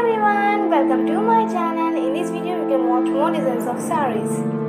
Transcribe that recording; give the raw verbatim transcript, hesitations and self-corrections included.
everyone, welcome to my channel. In this video you can watch more designs of sarees.